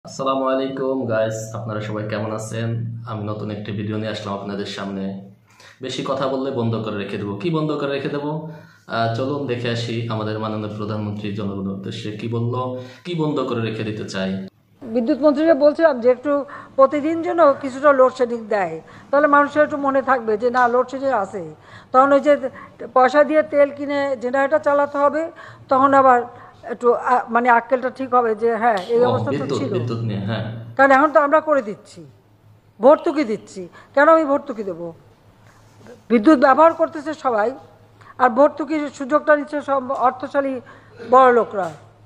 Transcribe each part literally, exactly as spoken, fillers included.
আসসালামু আলাইকুম গাইস, আপনারা সবাই কেমন আছেন? আমি নতুন একটি ভিডিও নিয়ে আসলাম আপনাদের সামনে। বেশি কথা বললে বন্ধ করে রেখে দেবো। কি বন্ধ করে রেখে দেবো? চলুন দেখে আসি আমাদের মাননীয় প্রধানমন্ত্রী জনগণের উদ্দেশ্যে কি বলল, কি বন্ধ করে রেখে দিতে চাই। বিদ্যুৎ মন্ত্রীরা বলছিলাম যে একটু প্রতিদিন যেন কিছুটা লোডশেডিং দেয়, তাহলে মানুষের একটু মনে থাকবে যে না লোডশেডিং আছে। তখন ওই যে পয়সা দিয়ে তেল কিনে জেনারেটর চালাতে হবে, তখন আবার একটু মানে আক্কেলটা ঠিক হবে যে হ্যাঁ এই অবস্থা তো ছিল। কারণ এখন তো আমরা করে দিচ্ছি, ভর্তুকি দিচ্ছি। কেন আমি ভর্তুকি দেবো? বিদ্যুৎ ব্যবহার করতেছে সবাই, আর ভর্তুকির সুযোগটা নিচ্ছে সব অর্থশালী বড় লোকরা।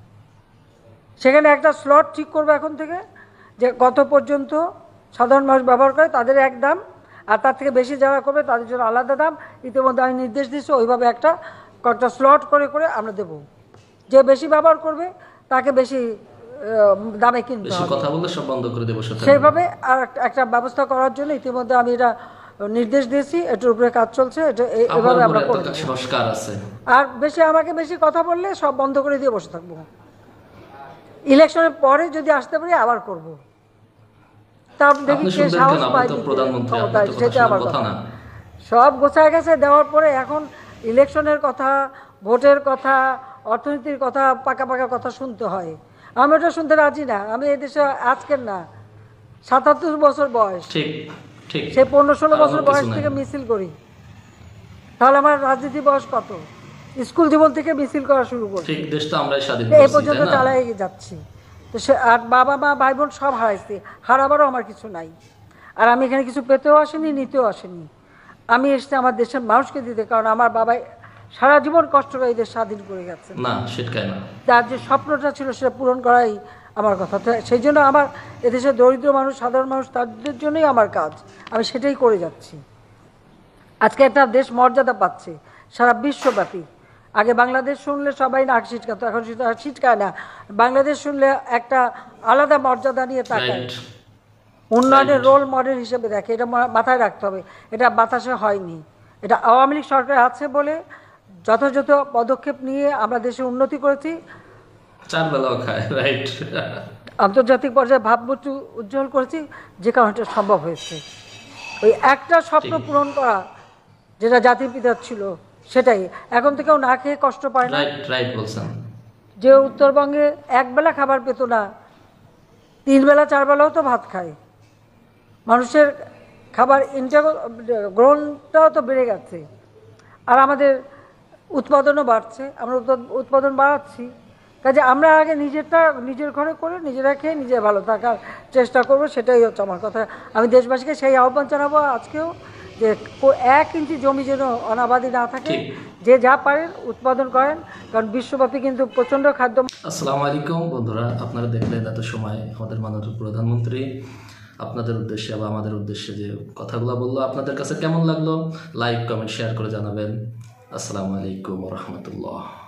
সেখানে একটা স্লট ঠিক করবে এখন থেকে, যে কত পর্যন্ত সাধারণ মানুষ ব্যবহার করে তাদের এক দাম, আর তার থেকে বেশি যারা করবে তাদের জন্য আলাদা দাম। ইতিমধ্যে আমি নির্দেশ দিচ্ছি, ওইভাবে একটা কয়েকটা স্লট করে করে আমরা দেব। যে বেশি ব্যবহার করবে তাকে বেশি দামে কিনতে হবে, কথা বললে সব বন্ধ করে দেব। সেইভাবে আর একটা ব্যবস্থা করার জন্য ইতিমধ্যে আমি এটা নির্দেশ দিয়েছি, এটার উপরে কাজ চলছে। এটা এভাবে আমরা সংস্কার আছে। আর বেশি আমাকে বেশি কথা বললে সব বন্ধ করে দিয়ে বসে থাকবো। ইলেকশনের পরে যদি আসতে পারি আবার করবো। তা দেখি কে সাহস পায়, সেটা আবার কথা না। সব গোছায় গেছে দেওয়ার পরে এখন ইলেকশনের কথা, ভোটের কথা, অর্থনীতির কথা, পাকা পাকা কথা শুনতে হয়। আমি ওটা শুনতে রাজি না। আমি এই দেশে আজকের না, সাতাত্তর বছর বয়স, সে পনেরো ষোলো বছর বয়স থেকে মিছিল করি। তাহলে আমার রাজনীতি বয়স কত? স্কুল জীবন থেকে মিছিল করা শুরু করছি, এই পর্যন্ত চালাই যাচ্ছি। তো সে আর বাবা মা ভাই বোন সব হারাইছি, হারাবারও আমার কিছু নাই। আর আমি এখানে কিছু পেতেও আসিনি, নিতেও আসিনি। আমি এসেছি আমার দেশের মানুষকে দিতে, কারণ আমার বাবা সারা জীবন কষ্ট করে এই দেশ স্বাধীন করে গেছে। তার যে স্বপ্নটা ছিল সেটা পূরণ করাই আমার কথা। সেই জন্য আমার এদেশের দরিদ্র মানুষ, সাধারণ মানুষ, তাদের জন্যই আমার কাজ। আমি সেটাই করে যাচ্ছি। আজকে একটা দেশ মর্যাদা পাচ্ছে সারা বিশ্বব্যাপী। আগে বাংলাদেশ শুনলে সবাই নাক ছিটকাতো, এখন সেটা ছিটকায় না। বাংলাদেশ শুনলে একটা আলাদা মর্যাদা নিয়ে তাকায়, উন্নয়নের রোল মডেল হিসেবে দেখে। এটা মাথায় রাখতে হবে। এটা বাতাসে হয়নি, এটা আওয়ামী লীগ সরকার আছে বলে যথাযথ পদক্ষেপ নিয়ে আমরা দেশে উন্নতি করেছি। আন্তর্জাতিক পর্যায়ে ভাবমূর্তি উজ্জ্বল করেছি, যে কারণে এটা সম্ভব হয়েছে। ওই একটা স্বপ্ন পূরণ করা যেটা জাতির পিতার ছিল, সেটাই। এখন থেকেও না খেয়ে কষ্ট পায় না। যে উত্তরবঙ্গে একবেলা খাবার পেত না, তিন বেলা চার বেলাও তো ভাত খায়। মানুষের খাবার ইনটেক গ্রহণটাও তো বেড়ে গেছে, আর আমাদের উৎপাদনও বাড়ছে। আমরা উৎপাদন বাড়াচ্ছি। কাজে আমরা আগে নিজেরটা নিজের ঘরে করে নিজেরা খেয়ে নিজে ভালো থাকার চেষ্টা করব, সেটাই হচ্ছে আমার কথা। আমি দেশবাসীকে সেই আহ্বান জানাবো আজকেও, যে এক ইঞ্চি জমি যেন অনাবাদি না থাকে, যে যা পারেন উৎপাদন করেন, কারণ বিশ্বব্যাপী কিন্তু প্রচণ্ড খাদ্য। আসসালামু আলাইকুম বন্ধুরা, আপনারা দেখলেন এত সময় আমাদের মাননীয় প্রধানমন্ত্রী আপনাদের উদ্দেশ্যে বা আমাদের উদ্দেশ্যে যে কথাগুলো বললো, আপনাদের কাছে কেমন লাগলো? লাইক কমেন্ট শেয়ার করে জানাবেন। আসসালামু আলাইকুম ওয়া রাহমাতুল্লাহ।